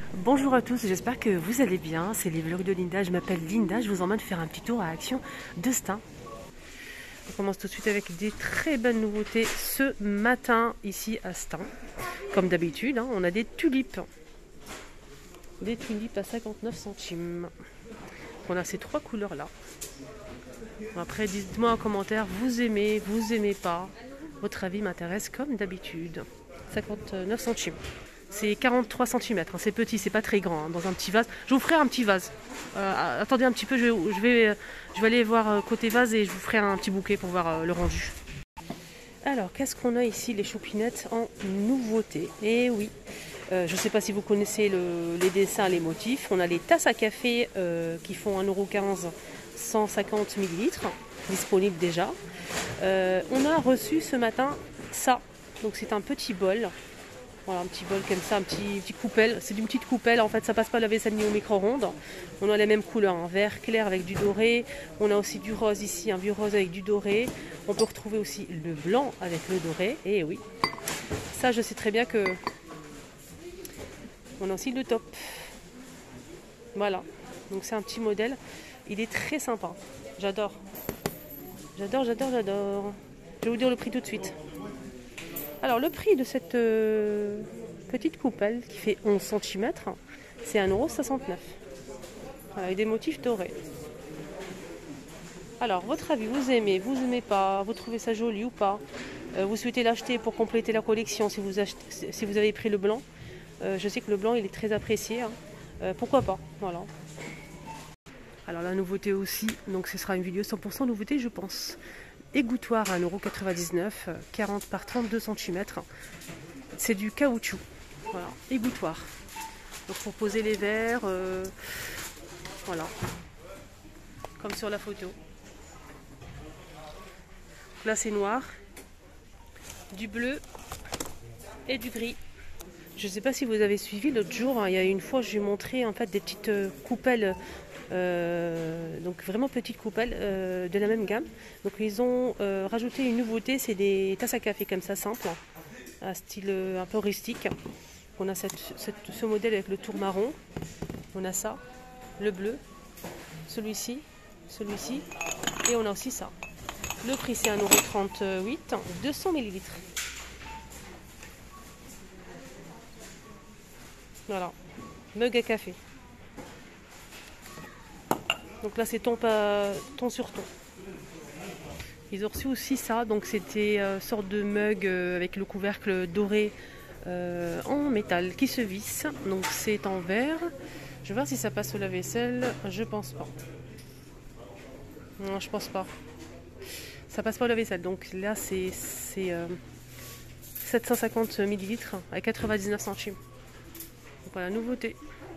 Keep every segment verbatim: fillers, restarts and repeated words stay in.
Bonjour à tous, j'espère que vous allez bien. C'est les vlogs de Linda, je m'appelle Linda, je vous emmène faire un petit tour à Action de Stein. On commence tout de suite avec des très belles nouveautés ce matin ici à Stein. Comme d'habitude, hein, on a des tulipes. Des tulipes à cinquante-neuf centimes. On a ces trois couleurs là. Après, dites-moi en commentaire, vous aimez, vous aimez pas. Votre avis m'intéresse comme d'habitude. cinquante-neuf centimes. C'est quarante-trois centimètres, hein, c'est petit, c'est pas très grand, hein, dans un petit vase. Je vous ferai un petit vase. Euh, attendez un petit peu, je vais, je, vais, je vais aller voir côté vase et je vous ferai un petit bouquet pour voir euh, le rendu. Alors, qu'est-ce qu'on a ici, les choupinettes en nouveauté? Eh oui, euh, je ne sais pas si vous connaissez le, les dessins, les motifs. On a les tasses à café euh, qui font un euro quinze, cent cinquante millilitres, disponibles déjà. Euh, on a reçu ce matin ça, donc c'est un petit bol. Voilà, un petit bol comme ça, un petit, petit coupelle. C'est d'une petite coupelle, en fait ça passe pas la vaisselle ni au micro-ondes. On a les mêmes couleurs, un vert clair avec du doré. On a aussi du rose ici, un vieux rose avec du doré. On peut retrouver aussi le blanc avec le doré. Et oui, ça je sais très bien que... On a aussi le top. Voilà, donc c'est un petit modèle. Il est très sympa, j'adore. J'adore, j'adore, j'adore. Je vais vous dire le prix tout de suite. Alors le prix de cette euh, petite coupelle qui fait onze centimètres, c'est un euro soixante-neuf. Voilà, avec des motifs dorés. Alors votre avis, vous aimez, vous aimez pas, vous trouvez ça joli ou pas, euh, vous souhaitez l'acheter pour compléter la collection si vous, achetez, si vous avez pris le blanc. Euh, je sais que le blanc il est très apprécié, hein. euh, pourquoi pas, voilà. Alors la nouveauté aussi, donc ce sera une vidéo cent pour cent nouveauté je pense. Égouttoir à un euro quatre-vingt-dix-neuf, quarante par trente-deux centimètres. C'est du caoutchouc. Voilà, égouttoir. Donc pour poser les verres, euh, voilà, comme sur la photo. Donc là c'est noir, du bleu et du gris. Je ne sais pas si vous avez suivi l'autre jour, hein, il y a une fois je lui ai montré en fait des petites euh, coupelles. Euh, donc vraiment petite coupelle euh, de la même gamme. Donc ils ont euh, rajouté une nouveauté, c'est des tasses à café comme ça simple, à style euh, un peu rustique. On a cette, cette, ce modèle avec le tour marron, on a ça, le bleu, celui-ci, celui-ci, et on a aussi ça. Le prix c'est un euro trente-huit, deux cents millilitres. Voilà, mug à café. Donc là c'est ton, ton sur ton. Ils ont reçu aussi ça, donc c'était une sorte de mug avec le couvercle doré euh, en métal qui se visse. Donc c'est en verre. Je vais voir si ça passe au lave-vaisselle. Je pense pas. Non, je pense pas. Ça passe pas au lave-vaisselle. Donc là c'est euh, sept cent cinquante millilitres à quatre-vingt-dix-neuf centimes. Donc voilà, nouveauté.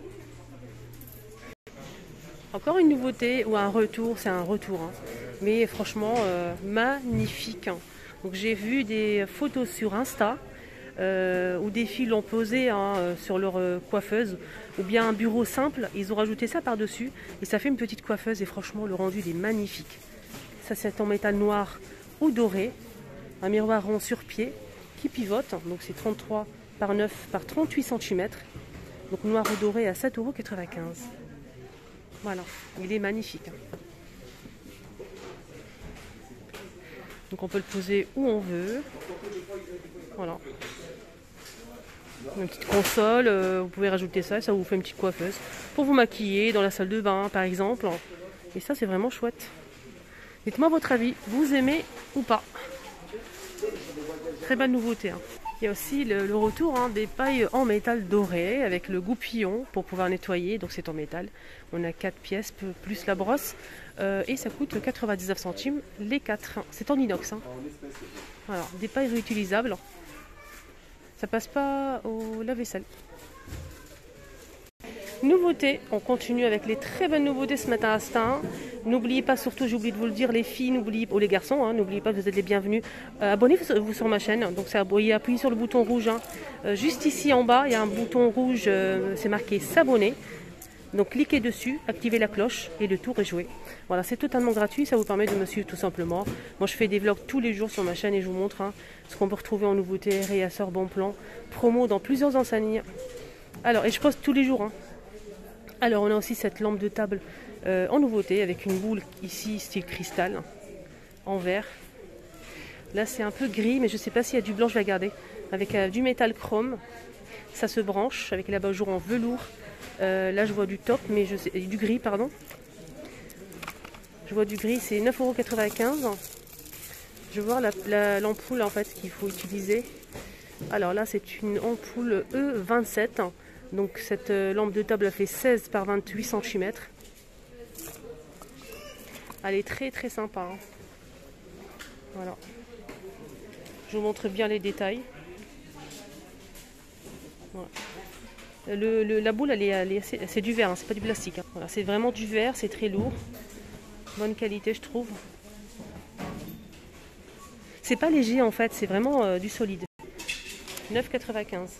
Encore une nouveauté ou un retour, c'est un retour, hein. Mais franchement euh, magnifique. Hein. Donc j'ai vu des photos sur Insta euh, où des filles l'ont posé hein, sur leur euh, coiffeuse ou bien un bureau simple. Ils ont rajouté ça par-dessus et ça fait une petite coiffeuse et franchement le rendu il est magnifique. Ça c'est en métal noir ou doré, un miroir rond sur pied qui pivote. Donc c'est trente-trois par neuf par trente-huit centimètres. Donc noir ou doré à sept euros quatre-vingt-quinze. Voilà, il est magnifique. Donc on peut le poser où on veut. Voilà. Une petite console, euh, vous pouvez rajouter ça, ça vous fait une petite coiffeuse. Pour vous maquiller dans la salle de bain par exemple. Et ça c'est vraiment chouette. Dites-moi votre avis, vous aimez ou pas? Très belle nouveauté. Hein. Il y a aussi le, le retour hein, des pailles en métal doré avec le goupillon pour pouvoir nettoyer. Donc c'est en métal. On a quatre pièces plus la brosse euh, et ça coûte quatre-vingt-dix-neuf centimes les quatre. C'est en inox. Hein. Voilà, des pailles réutilisables. Ça passe pas au lave-vaisselle. Nouveauté, on continue avec les très belles nouveautés ce matin à Stein. N'oubliez pas, surtout j'ai oublié de vous le dire, les filles, n'oubliez pas, ou les garçons, hein, n'oubliez pas, vous êtes les bienvenus. Euh, Abonnez-vous sur ma chaîne, donc c'est appuyez, appuyez sur le bouton rouge. Hein. Euh, juste ici en bas, il y a un bouton rouge, euh, c'est marqué s'abonner. Donc cliquez dessus, activez la cloche et le tour est joué. Voilà, c'est totalement gratuit, ça vous permet de me suivre tout simplement. Moi je fais des vlogs tous les jours sur ma chaîne et je vous montre hein, ce qu'on peut retrouver en nouveautés, réassort, bon plan, promo dans plusieurs enseignes. Alors, et je poste tous les jours. Hein. Alors, on a aussi cette lampe de table euh, en nouveauté avec une boule ici, style cristal, en verre. Là, c'est un peu gris, mais je ne sais pas s'il y a du blanc, je vais regarder. Avec euh, du métal chrome. Ça se branche avec l'abat-jour en velours. Euh, là, je vois du top, mais je sais, du gris, pardon. Je vois du gris, c'est neuf euros quatre-vingt-quinze. Je vois l'ampoule la, en fait qu'il faut utiliser. Alors là, c'est une ampoule E vingt-sept. Donc cette euh, lampe de table a fait seize par vingt-huit centimètres. Elle est très très sympa. Hein. Voilà. Je vous montre bien les détails. Voilà. Le, le, la boule, elle est, elle est, c'est du verre, hein, c'est pas du plastique. Hein. Voilà, c'est vraiment du verre, c'est très lourd. Bonne qualité, je trouve. C'est pas léger en fait, c'est vraiment euh, du solide. neuf euros quatre-vingt-quinze.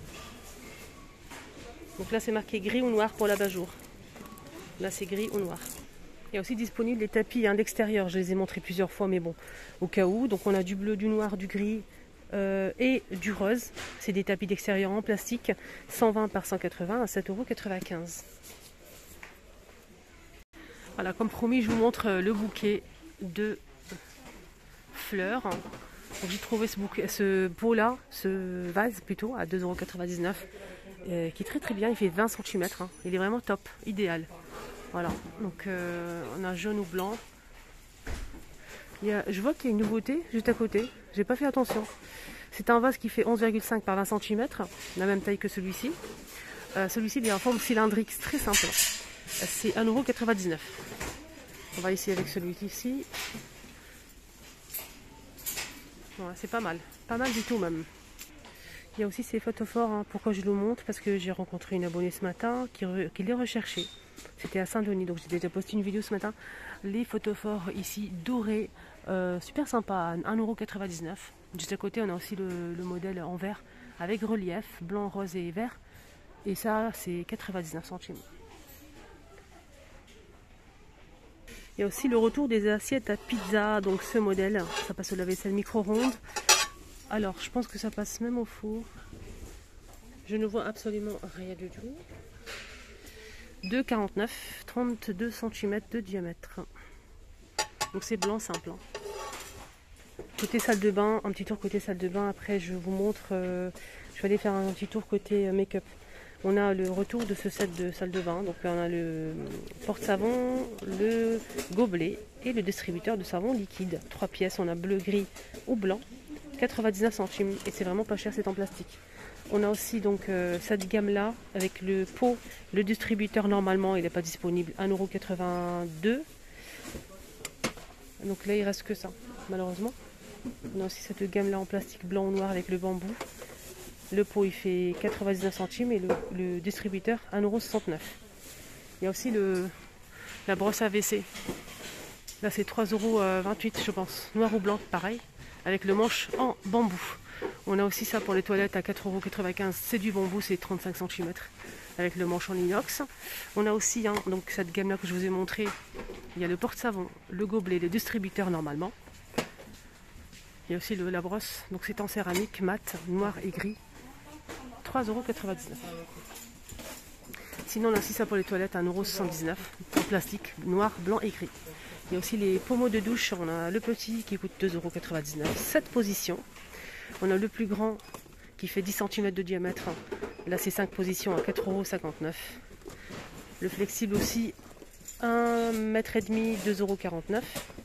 Donc là, c'est marqué gris ou noir pour l'abat-jour. Là, c'est gris ou noir. Il y a aussi disponible les tapis hein, d'extérieur. Je les ai montrés plusieurs fois, mais bon, au cas où. Donc on a du bleu, du noir, du gris euh, et du rose. C'est des tapis d'extérieur en plastique, cent vingt par cent quatre-vingts à sept euros quatre-vingt-quinze. Voilà, comme promis, je vous montre le bouquet de fleurs. Donc j'ai trouvé ce, bouquet, ce pot-là, ce vase plutôt, à deux euros quatre-vingt-dix-neuf, euh, qui est très très bien. Il fait vingt centimètres. Hein. Il est vraiment top, idéal. Voilà, donc euh, on a jaune ou blanc. Il y a, je vois qu'il y a une nouveauté juste à côté. J'ai pas fait attention. C'est un vase qui fait onze virgule cinq par vingt centimètres, la même taille que celui-ci. Euh, celui-ci il est en forme cylindrique, très simple. C'est un euro quatre-vingt-dix-neuf. On va essayer avec celui-ci. Voilà, c'est pas mal, pas mal du tout même. Il y a aussi ces photophores. Hein. Pourquoi je le montre? Parce que j'ai rencontré une abonnée ce matin qui, re, qui les recherchait. C'était à Saint-Denis, donc j'ai déjà posté une vidéo ce matin. Les photophores ici dorés, euh, super sympa, à un euro quatre-vingt-dix-neuf. Juste à côté, on a aussi le, le modèle en verre avec relief, blanc, rose et vert. Et ça, c'est quatre-vingt-dix-neuf centimes. Il y a aussi le retour des assiettes à pizza, donc ce modèle, ça passe au lave-vaisselle micro-ronde. Alors, je pense que ça passe même au four. Je ne vois absolument rien du tout. deux euros quarante-neuf, trente-deux centimètres de diamètre. Donc c'est blanc simple. Côté salle de bain, un petit tour côté salle de bain. Après, je vous montre. Euh, je vais aller faire un petit tour côté make-up. On a le retour de ce set de salle de bain. Donc on a le porte-savon, le gobelet et le distributeur de savon liquide. Trois pièces. On a bleu, gris ou blanc. quatre-vingt-dix-neuf centimes. Et c'est vraiment pas cher, c'est en plastique. On a aussi donc euh, cette gamme là avec le pot. Le distributeur normalement il n'est pas disponible. un euro quatre-vingt-deux. Donc là il reste que ça malheureusement. On a aussi cette gamme là en plastique blanc ou noir avec le bambou. Le pot il fait quatre-vingt-dix-neuf centimes et le, le distributeur un euro soixante-neuf. Il y a aussi le, la brosse à W C. Là c'est trois euros vingt-huit je pense. Noir ou blanc pareil. Avec le manche en bambou. On a aussi ça pour les toilettes à quatre euros quatre-vingt-quinze. C'est du bambou, c'est trente-cinq centimètres. Avec le manche en inox. On a aussi hein, donc cette gamme là que je vous ai montré. Il y a le porte-savon, le gobelet, le distributeur normalement. Il y a aussi le, la brosse. Donc c'est en céramique, mat, noir et gris. trois euros quatre-vingt-dix-neuf. Sinon on a aussi ça pour les toilettes à un euro soixante-dix-neuf. En plastique, noir, blanc et gris. Il y a aussi les pommeaux de douche. On a le petit qui coûte deux euros quatre-vingt-dix-neuf. sept positions. On a le plus grand qui fait dix centimètres de diamètre. Là c'est cinq positions à quatre euros cinquante-neuf. Le flexible aussi un mètre et demi, deux euros quarante-neuf.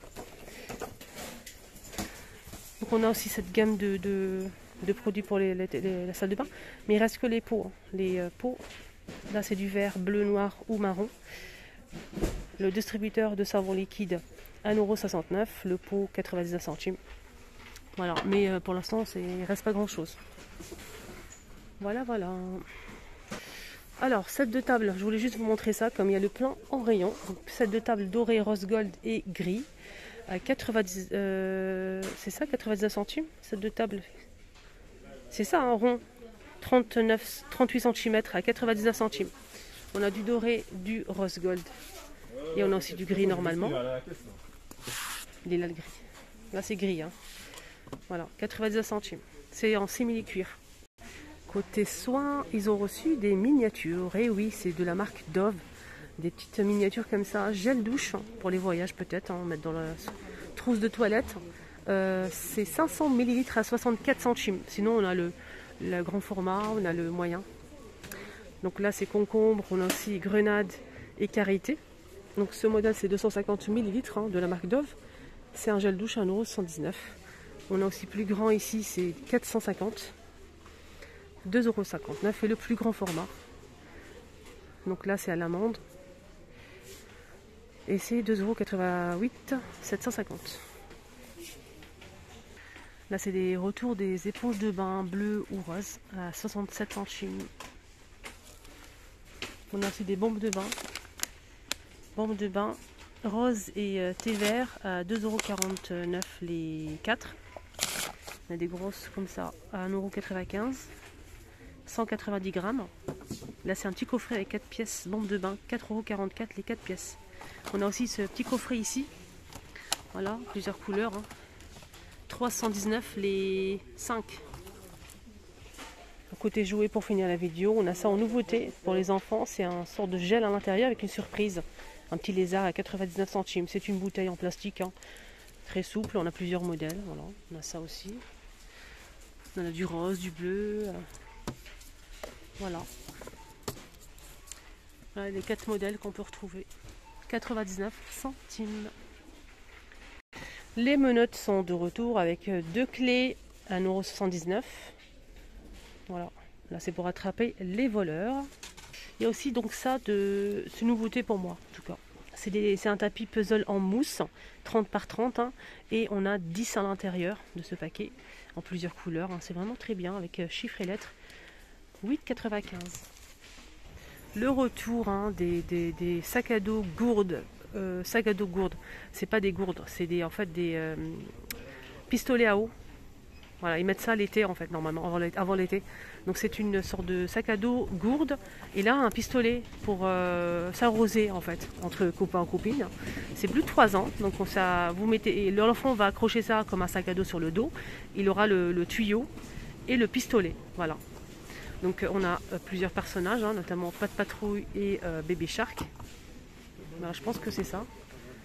Donc on a aussi cette gamme de, de, de produits pour les, les, les, la salle de bain. Mais il reste que les pots. Hein. Les euh, pots, là c'est du vert, bleu, noir ou marron. Le distributeur de savon liquide un euro soixante-neuf. Le pot quatre-vingt-dix-neuf centimes. Voilà, mais euh, pour l'instant il ne reste pas grand chose. Voilà, voilà. Alors, set de table, je voulais juste vous montrer ça, comme il y a le plan en rayon. Donc, set de table doré, rose gold et gris. À quatre-vingt-dix, euh, c'est ça, quatre-vingt-dix-neuf centimes, set de table. C'est ça, un rond. trente-neuf, trente-huit centimètres à quatre-vingt-dix-neuf centimes. On a du doré, du rose gold. Et on a aussi du gris normalement. Il est là le gris. Là c'est gris. Hein. Voilà, quatre-vingt-dix-neuf centimes. C'est en simili-cuir. Côté soins, ils ont reçu des miniatures. Et oui, c'est de la marque Dove. Des petites miniatures comme ça, gel douche, pour les voyages peut-être, hein, mettre dans la trousse de toilette. Euh, c'est cinq cents millilitres à soixante-quatre centimes. Sinon, on a le, le grand format, on a le moyen. Donc là, c'est concombre, on a aussi grenade et karité. Donc ce modèle, c'est deux cent cinquante millilitres hein, de la marque Dove. C'est un gel douche à un euro soixante-dix-neuf. On a aussi plus grand ici, c'est quatre cent cinquante. deux euros cinquante-neuf et le plus grand format. Donc là, c'est à l'amande. Et c'est deux euros quatre-vingt-huit, sept cent cinquante. Là, c'est des retours des éponges de bain bleues ou roses à soixante-sept centimes. On a aussi des bombes de bain. Bombes de bain rose et euh, thé vert à deux euros quarante-neuf les quatre. On a des grosses comme ça à un euro quatre-vingt-quinze. cent quatre-vingt-dix grammes. Là, c'est un petit coffret avec quatre pièces. Bombes de bain, quatre euros quarante-quatre les quatre pièces. On a aussi ce petit coffret ici. Voilà, plusieurs couleurs. Hein. trois cent dix-neuf les cinq. Côté jouet, pour finir la vidéo, on a ça en nouveauté pour les enfants. C'est un sort de gel à l'intérieur avec une surprise. Un petit lézard à quatre-vingt-dix-neuf centimes. C'est une bouteille en plastique. Hein. Très souple. On a plusieurs modèles. Voilà, on a ça aussi. On a du rose, du bleu. Voilà. Voilà les quatre modèles qu'on peut retrouver. quatre-vingt-dix-neuf centimes. Les menottes sont de retour avec deux clés à un euro soixante-dix-neuf. Voilà, là c'est pour attraper les voleurs. Il y a aussi donc ça, de... c'est une nouveauté pour moi en tout cas. C'est des... un tapis puzzle en mousse, trente par trente, hein, et on a dix à l'intérieur de ce paquet, en plusieurs couleurs. Hein. C'est vraiment très bien, avec chiffres et lettres. huit euros quatre-vingt-quinze. Le retour hein, des, des, des sacs à dos gourdes. Euh, sacs à dos gourdes, c'est pas des gourdes, c'est des, en fait des euh, pistolets à eau. Voilà, ils mettent ça l'été en fait, normalement, avant l'été. Donc c'est une sorte de sac à dos gourde. Et là, un pistolet pour euh, s'arroser en fait, entre copains et copines. C'est plus de trois ans. Donc on, ça, vous mettez, l'enfant va accrocher ça comme un sac à dos sur le dos. Il aura le, le tuyau et le pistolet. Voilà. Donc on a euh, plusieurs personnages, hein, notamment Pat Patrouille et euh, Bébé Shark. Voilà, je pense que c'est ça.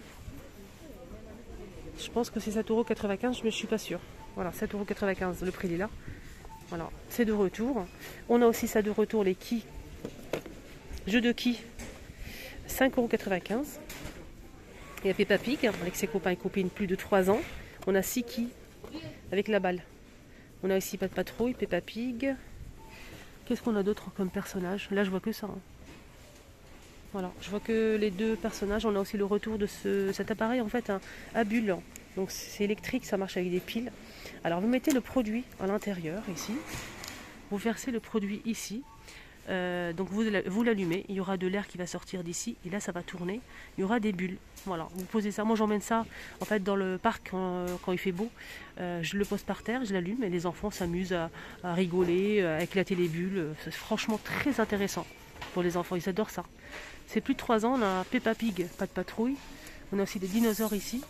Je pense que c'est sept euros quatre-vingt-quinze, mais je suis pas sûre. Voilà, sept euros quatre-vingt-quinze, le prix il est là. Voilà, c'est de retour. On a aussi ça de retour, les quilles. Jeux de quilles, cinq euros quatre-vingt-quinze. Il y a Peppa Pig, avec ses copains et copines plus de trois ans. On a six quilles avec la balle. On a aussi Pat Patrouille, Peppa Pig. Qu'est-ce qu'on a d'autre comme personnage? Là, je vois que ça. Hein. Voilà, je vois que les deux personnages. On a aussi le retour de ce, cet appareil en fait, hein, à bulles. Donc c'est électrique, ça marche avec des piles. Alors vous mettez le produit à l'intérieur ici. Vous versez le produit ici. Euh, donc vous, vous l'allumez. Il y aura de l'air qui va sortir d'ici. Et là ça va tourner. Il y aura des bulles. Voilà, vous posez ça. Moi j'emmène ça en fait dans le parc quand, quand il fait beau. Euh, je le pose par terre, je l'allume et les enfants s'amusent à, à rigoler, à éclater les bulles. C'est franchement très intéressant pour les enfants. Ils adorent ça. C'est plus de trois ans. On a Peppa Pig, Pat Patrouille. On a aussi des dinosaures ici.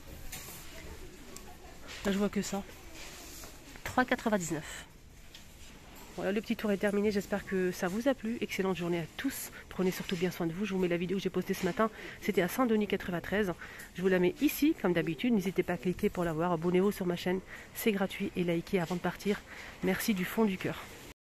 Là, je vois que ça. trois euros quatre-vingt-dix-neuf. Voilà, le petit tour est terminé. J'espère que ça vous a plu. Excellente journée à tous. Prenez surtout bien soin de vous. Je vous mets la vidéo que j'ai postée ce matin. C'était à Saint-Denis quatre-vingt-treize. Je vous la mets ici, comme d'habitude. N'hésitez pas à cliquer pour la voir. Abonnez-vous sur ma chaîne. C'est gratuit. Et likez avant de partir. Merci du fond du cœur.